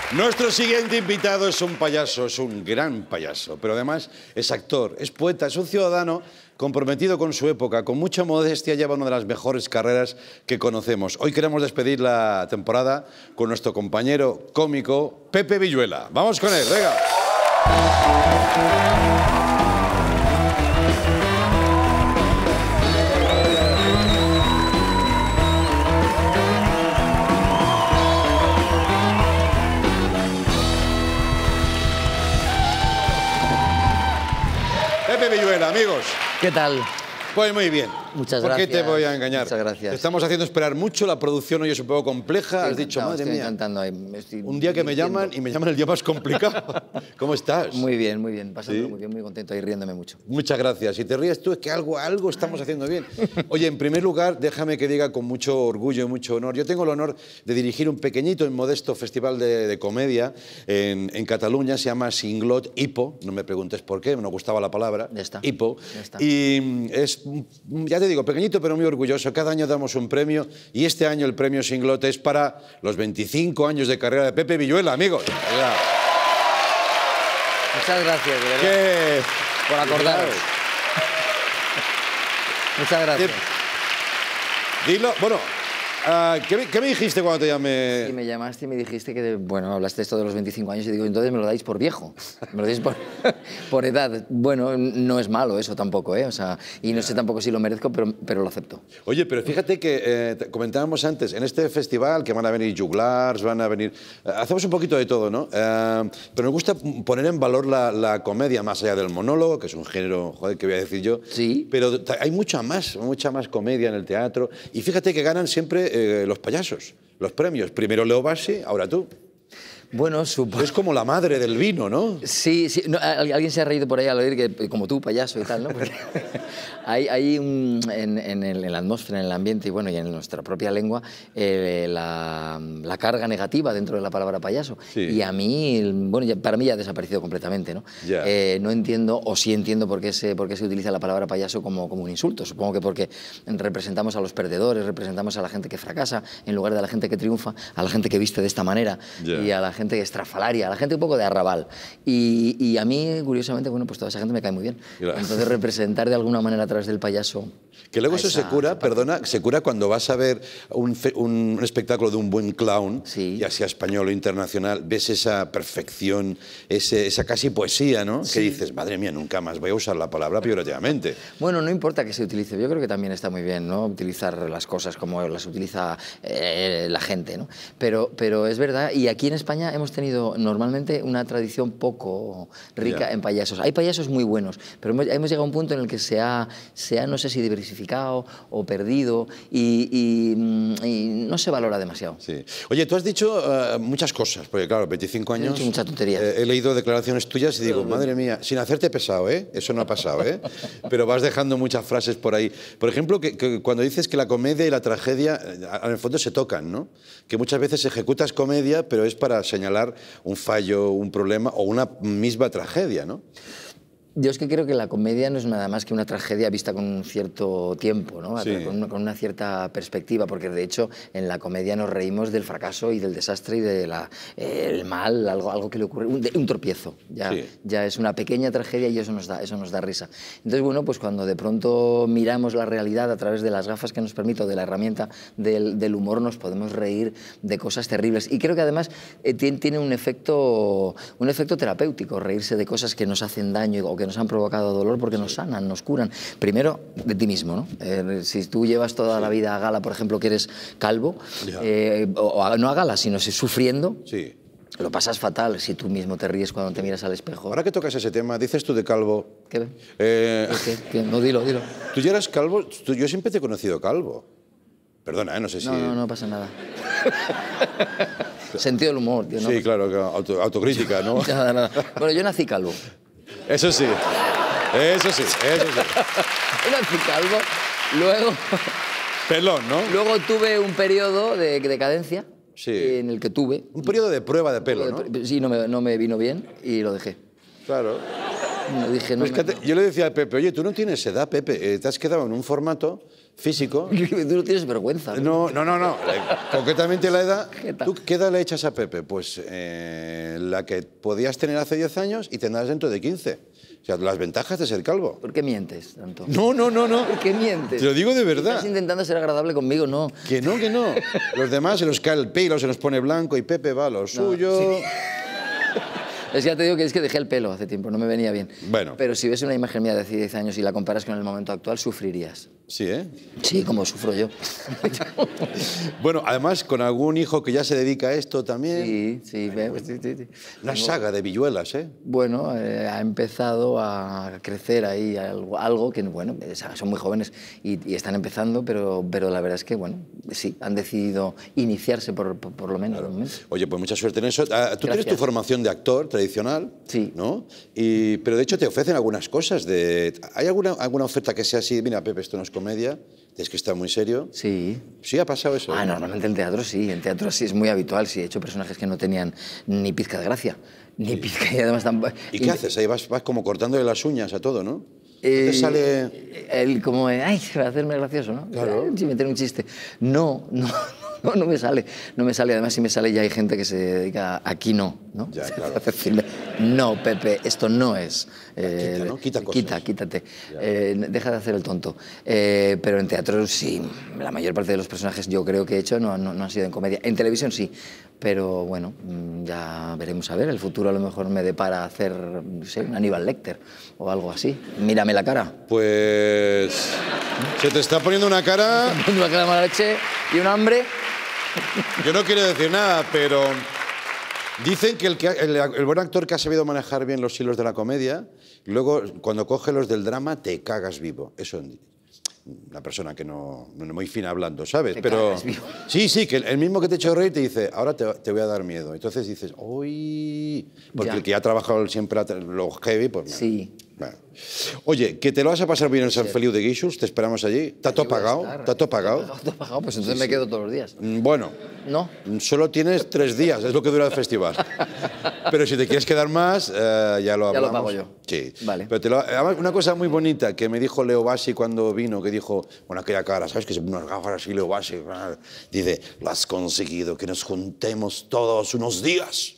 Nuestro siguiente invitado es un payaso, es un gran payaso, pero además es actor, es poeta, es un ciudadano comprometido con su época, con mucha modestia, lleva una de las mejores carreras que conocemos. Hoy queremos despedir la temporada con nuestro compañero cómico Pepe Villuela. Vamos con él, venga. Pepe Villuela, amigos. ¿Qué tal? Pues muy bien. Muchas gracias. ¿Por qué te voy a engañar? Muchas gracias. Te estamos haciendo esperar mucho, la producción hoy es un poco compleja. Has dicho, madre mía. Un día que me llaman y me llaman el día más complicado. ¿Cómo estás? Muy bien, pasándolo muy bien, muy contento y riéndome mucho. Muchas gracias. Si te ríes tú es que algo estamos haciendo bien. Oye, en primer lugar, déjame que diga con mucho orgullo y mucho honor. Yo tengo el honor de dirigir un pequeñito y modesto festival de comedia en Cataluña, se llama Singlot Hipo. No me preguntes por qué, me gustaba la palabra. Ya está. Hipo. Ya está. Y es, ya te digo, pequeñito pero muy orgulloso. Cada año damos un premio y este año el premio Singlot es para los 25 años de carrera de Pepe Villuela, amigos. Muchas gracias, de verdad, por acordaros. Muchas gracias. Dilo, bueno, ¿qué me dijiste cuando te llamé? Sí, me llamaste y me dijiste que, bueno, hablaste esto de los 25 años y digo, entonces me lo dais por viejo, me lo dais por edad. Bueno, no es malo eso tampoco, ¿eh? O sea, y no sé tampoco si lo merezco, pero lo acepto. Oye, pero fíjate que comentábamos antes, en este festival que van a venir juglars, van a venir... hacemos un poquito de todo, ¿no? Pero me gusta poner en valor la comedia, más allá del monólogo, que es un género, joder, ¿qué voy a decir yo? Sí. Pero hay mucha más comedia en el teatro. Y fíjate que ganan siempre los payasos, los premios. Primero Leo Bassi, ahora tú. Bueno, es como la madre del vino, ¿no? Sí, sí. No, alguien se ha reído por ahí al oír que, como tú, payaso y tal, ¿no? Porque hay en la atmósfera, en el ambiente y, bueno, y en nuestra propia lengua, la carga negativa dentro de la palabra payaso. Sí. Y a mí, bueno, para mí ya ha desaparecido completamente, ¿no? Yeah. No entiendo, o sí entiendo por qué se utiliza la palabra payaso como un insulto. Supongo que porque representamos a los perdedores, representamos a la gente que fracasa, en lugar de a la gente que triunfa, a la gente que viste de esta manera, yeah, y a la gente estrafalaria, a la gente un poco de arrabal. Y a mí, curiosamente, bueno, pues toda esa gente me cae muy bien. Claro. Entonces, representar de alguna manera a través del payaso... Que luego eso se cura, perdona, se cura cuando vas a ver un espectáculo de un buen clown, sí, ya sea español o internacional, ves esa perfección, esa casi poesía, ¿no? Sí. Que dices, madre mía, nunca más voy a usar la palabra peyorativamente. Bueno, no importa que se utilice, yo creo que también está muy bien, ¿no? Utilizar las cosas como las utiliza la gente, ¿no? Pero es verdad, y aquí en España hemos tenido normalmente una tradición poco rica en payasos. Hay payasos muy buenos, pero hemos llegado a un punto en el que se ha no sé si diversificado o perdido y no se valora demasiado. Sí. Oye, tú has dicho muchas cosas, porque claro, 25 años... He dicho mucha tontería. He leído declaraciones tuyas y digo, madre mía, sin hacerte pesado, ¿eh? Eso no ha pasado, ¿eh? Pero vas dejando muchas frases por ahí. Por ejemplo, que cuando dices que la comedia y la tragedia, en el fondo se tocan, ¿no? Que muchas veces ejecutas comedia, pero es para señalar un fallo, un problema o una misma tragedia, ¿no? Yo es que creo que la comedia no es nada más que una tragedia vista con un cierto tiempo, ¿no? Sí. Con una cierta perspectiva, porque de hecho en la comedia nos reímos del fracaso y del desastre y del mal, algo que le ocurre, un tropiezo. Ya es una pequeña tragedia y eso nos da risa. Entonces, bueno, pues cuando de pronto miramos la realidad a través de las gafas que nos permite, o de la herramienta del humor, nos podemos reír de cosas terribles. Y creo que además tiene un efecto terapéutico, reírse de cosas que nos hacen daño o que nos han provocado dolor, porque nos sanan, nos curan. Primero, de ti mismo, ¿no? Si tú llevas toda la vida a gala, por ejemplo, que eres calvo, no a gala, sino sufriendo, lo pasas fatal si tú mismo te ríes cuando te miras al espejo. Ahora que tocas ese tema, dices tú de calvo... ¿Qué? ¿Qué? No, dilo. ¿Tú ya eras calvo? Yo siempre te he conocido calvo. Perdona, no sé si... No pasa nada. Sentido del humor, tío. Sí, claro, autocrítica, ¿no? Nada. Bueno, yo nací calvo. Eso sí. Yo nací calvo, luego... Pelón, ¿no? Luego tuve un periodo de decadencia, en el que tuve... Un periodo de prueba de pelo, ¿no? Sí, no me vino bien y lo dejé. Claro. No dije, no. Yo le decía a Pepe, oye, tú no tienes edad, Pepe, te has quedado en un formato físico. Tú no tienes vergüenza. No. Concretamente la edad. ¿Tú qué edad le echas a Pepe? Pues la que podías tener hace 10 años y tendrás dentro de 15. O sea, las ventajas de ser calvo. ¿Por qué mientes tanto? No. ¿Por qué mientes? Te lo digo de verdad. Estás intentando ser agradable conmigo, no. Que no. Los demás se nos cae el pelo, se nos pone blanco y Pepe va a lo suyo. Sí. Es que ya te digo que es que dejé el pelo hace tiempo, no me venía bien. Bueno. Pero si ves una imagen mía de hace 10 años y la comparas con el momento actual, sufrirías. Sí, ¿eh? Sí, como sufro yo. Bueno, además, con algún hijo que ya se dedica a esto también. Sí. Una saga de Villuelas, ¿eh? Bueno, ha empezado a crecer ahí algo que, bueno, son muy jóvenes y están empezando, pero la verdad es que, bueno, sí, han decidido iniciarse por lo menos. Claro. Oye, pues mucha suerte en eso. Tú tienes tu formación de actor tradicional, sí, ¿no? Pero de hecho te ofrecen algunas cosas. ¿Hay alguna oferta que sea así? Mira, Pepe, esto no es comedia, tienes que estar muy serio. Sí. ¿Sí ha pasado eso? Normalmente en teatro sí es muy habitual. Sí, he hecho personajes que no tenían ni pizca de gracia, ni pizca y además tampoco. ¿Y qué haces? Ahí vas como cortándole las uñas a todo, ¿no? ¿Te sale...? Él como, ay, va a hacerme gracioso, ¿no? Claro. Sin meter un chiste. No me sale. No me sale. Además, si me sale ya hay gente que se dedica a aquí no. Ya, claro. A decirle, no, Pepe, esto no es. Quita, ¿no? Quita cosas. Quítate. Deja de hacer el tonto. Pero en teatro sí, la mayor parte de los personajes yo creo que he hecho no han sido en comedia. En televisión sí, pero bueno, ya veremos a ver. El futuro a lo mejor me depara hacer, no sé, un Aníbal Lecter o algo así. Mírame la cara. Pues... se te está poniendo una cara... Una cara de mala leche y un hambre. Yo no quiero decir nada, pero dicen que el buen actor que ha sabido manejar bien los hilos de la comedia, luego cuando coge los del drama te cagas vivo. Eso, una persona que no muy fina hablando, ¿sabes? Pero sí, que el mismo que te ha hecho reír te dice, ahora te voy a dar miedo. Entonces dices, uy, porque el que ya ha trabajado siempre lo heavy, pues sí. Bueno. Oye, que te lo vas a pasar bien en Sant Feliu de Guíxols, te esperamos allí. ¿Está todo pagado? ¿Está todo pagado? ¿Está pagado? Pues entonces me quedo todos los días. Bueno, ¿no? Solo tienes 3 días, es lo que dura el festival. Pero si te quieres quedar más, ya lo hablamos. Ya lo pago yo. Sí. Vale. Pero además, una cosa muy bonita que me dijo Leo Bassi cuando vino, que dijo, con aquella cara, ¿sabes? Que se pone unas gafas así, Leo Bassi. Dice, lo has conseguido, que nos juntemos todos unos días.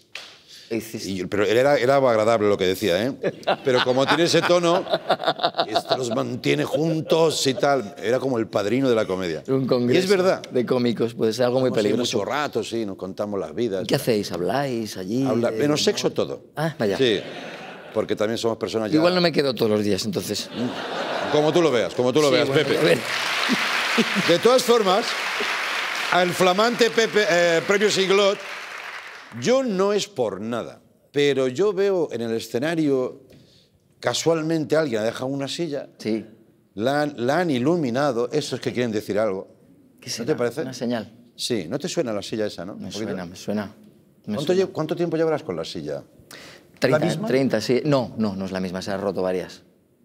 Pero era agradable lo que decía, ¿eh? Pero como tiene ese tono, esto los mantiene juntos y tal. Era como el padrino de la comedia. Un congreso y es verdad. De cómicos, puede ser algo muy peligroso. Mucho rato, sí, nos contamos las vidas. ¿Qué hacéis? ¿Habláis allí? Menos sexo todo. Ah, vaya. Sí, porque también somos personas ya... Igual no me quedo todos los días, entonces. Como tú lo veas, bueno, Pepe. A ver. De todas formas, al flamante Premio Singlot, yo no es por nada, pero yo veo en el escenario casualmente alguien ha dejado una silla, sí. la han iluminado, eso es que quieren decir algo. ¿Qué será? ¿No te parece? Una señal. Sí, ¿no te suena la silla esa, no? Me suena. ¿Cuánto tiempo llevarás con la silla? 30, ¿La misma? 30, sí. No es la misma, se ha roto varias.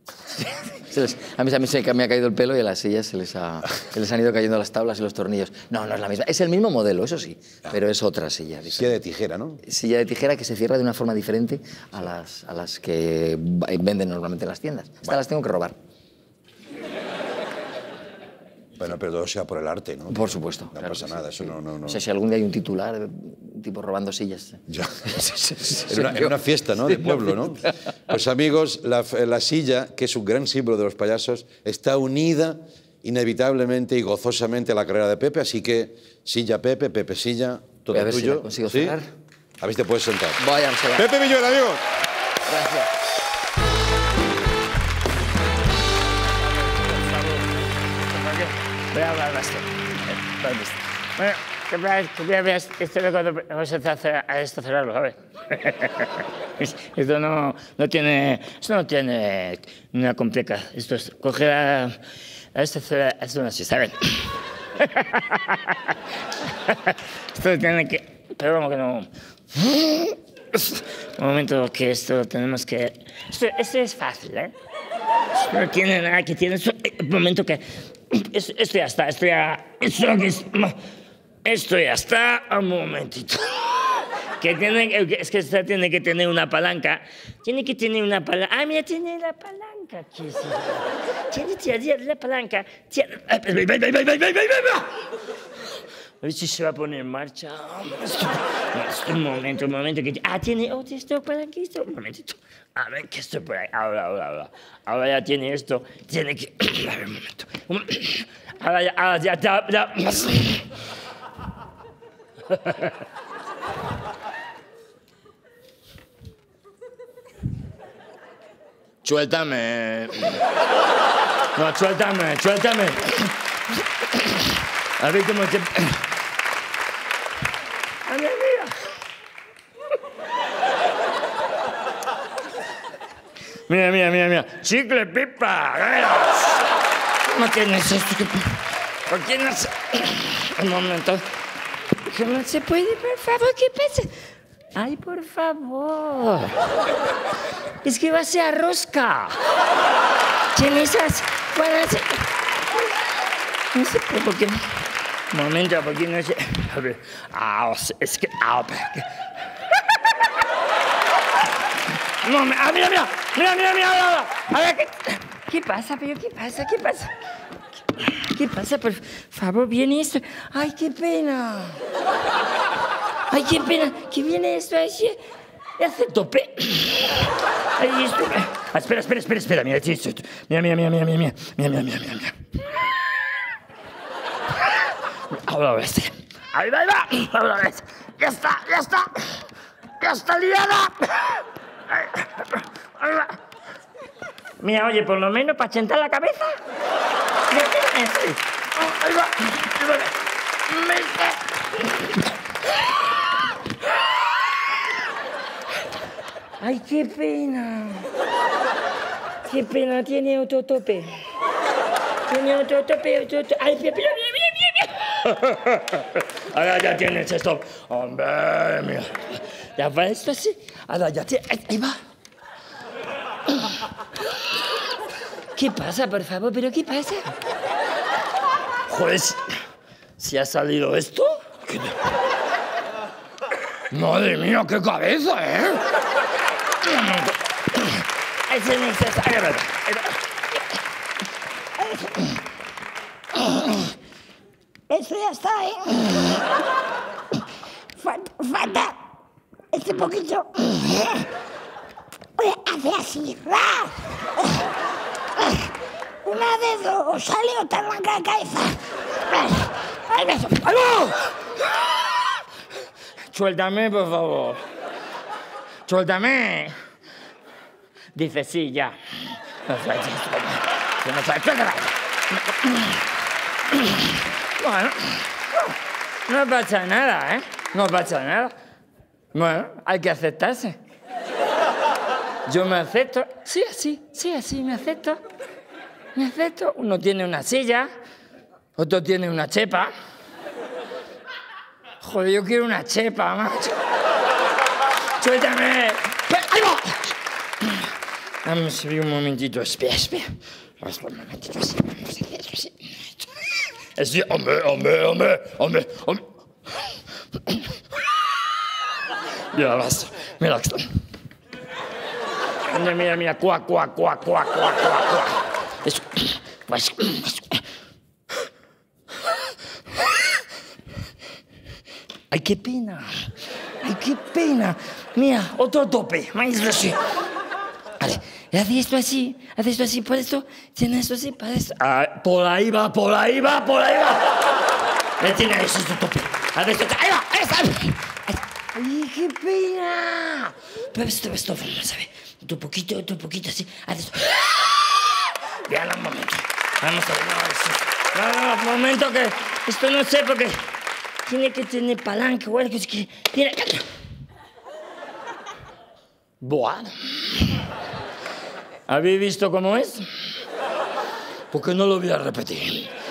A mí me ha caído el pelo y a las sillas se les han ido cayendo las tablas y los tornillos. No es la misma. Es el mismo modelo, eso sí, pero es otra silla. Silla de tijera, ¿no? Silla de tijera que se cierra de una forma diferente a las que venden normalmente en las tiendas. Estas las tengo que robar. Bueno, pero todo sea por el arte, ¿no? Por supuesto. No pasa nada, eso no... O sea, si algún día hay un titular, tipo robando sillas. Ya. en una fiesta, ¿no? De pueblo, ¿no? Pues amigos, la silla, que es un gran símbolo de los payasos, está unida inevitablemente y gozosamente a la carrera de Pepe, así que silla Pepe, Pepe silla, todo Voy a ver tuyo. Si la consigo ¿Sí? cerrar. A ver si te puedes sentar. Vaya, a Pepe Villuela, amigo. Gracias. Voy a hablar bastante. Bueno, que veas, esto es cuando vamos a hacer a esto cerrarlo, a ver. Esto no tiene una compleja. Esto es coger a esto así, ¿saben? Esto tiene que... Pero como que no... Un momento que esto tenemos que... Esto es fácil, ¿eh? No tiene nada que tiene... Un momento que... Esto ya está, esto ya está, un momentito. Es que esta tiene que tener una palanca. Tiene que tener una palanca. Ah, mira, tiene la palanca aquí. Tiene la palanca. A ver si se va a poner en marcha. Un momento. Tiene esto para aquí. Un momentito. A ver, que esto por ahí. Ahora. Ahora ya tiene esto. Tiene que... A ver, un momento. Ahora ya. Suéltame. No, suéltame. A ver cómo te... Mira. Chicle, pipa. No tienes esto. ¿Por qué no se...? Un momento. ¿Cómo se puede, por favor? ¿Qué pasa? Ay, por favor. Es que va a ser rosca. Tiene esas... No sé por qué... Un momento, ¿por qué no sé...? A ver... es que... Mira. A ver, ¿qué pasa? ¿Qué pasa? Por favor, viene esto. Ay, qué pena. Que viene esto así. Hace tope. Ahí esto. Espera. Mira esto. Mira. Ahora ves. Ahí va. Ahora ves. Ya está liada. Mira, oye, por lo menos para chentar la cabeza. Ahí va. Ay, qué pena. Tiene otro tope. Ay, mira. Ahora ya tienes esto. Hombre, mira. Ya va esto así. Ahora ya tiene... Ahí va. ¿Qué pasa, por favor? ¿Pero qué pasa? Joder, ¿si ha salido esto? Madre mía, qué cabeza, ¿eh? Es necesario. Eso ya está, ¿eh? Falta este poquito. Hace así. Una de dos sale otra arranca la cabeza. ¡Ay, beso! ¡Ay, no! Suéltame, por favor. Suéltame. Dice sí, ya. Bueno, no pasa nada, ¿eh? No pasa nada. Bueno, hay que aceptarse. Yo me acepto. Sí, así, me acepto. Uno tiene una silla, otro tiene una chepa. Joder, yo quiero una chepa, macho. ¡Suéltame! ¡Ahí va! Vamos a subir un momentito. Espera. Vamos por un momentito así. Vamos a hacer esto así. Así, hombre. Mira, basta. Mira. Mira. Cuac. Eso. Ay, qué pena. Mira, otro tope. Maestro, así. Vale, hace esto así, por esto, tiene esto así, para esto. Ah, por ahí va. Tiene eso, es tu tope. Ahí va, ¡ay, qué pena! Pero esto, vamos a ver. Otro poquito, así. Haz esto. Vean un momento. Vamos a ver, no, un momento que esto no sé porque tiene que tener palanca o algo que tiene... Bueno. ¿Habéis visto cómo es? Porque no lo voy a repetir.